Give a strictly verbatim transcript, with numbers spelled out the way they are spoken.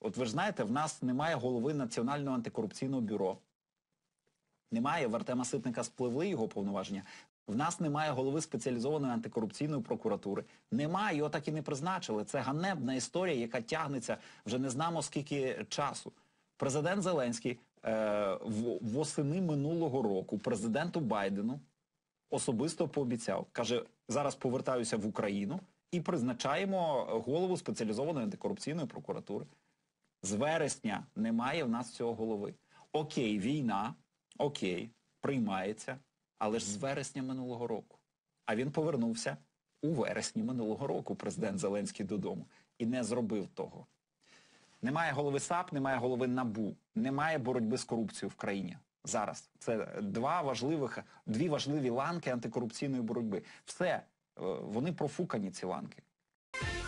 От ви ж знаєте, в нас немає голови Національного антикорупційного бюро. Немає, в Артема Ситника спливли його повноваження. В нас немає голови спеціалізованої антикорупційної прокуратури. Немає, його так і не призначили. Це ганебна історія, яка тягнеться вже не знамо скільки часу. Президент Зеленський е, восени минулого року президенту Байдену особисто пообіцяв, каже, зараз повертаюся в Україну і призначаємо голову спеціалізованої антикорупційної прокуратури. З вересня немає в нас цього голови. Окей, війна, окей, приймається, але ж з вересня минулого року. А він повернувся у вересні минулого року, президент Зеленський, додому. І не зробив того. Немає голови САП, немає голови НАБУ, немає боротьби з корупцією в країні. Зараз. Це два важливих, дві важливі ланки антикорупційної боротьби. Все, вони профукані, ці ланки.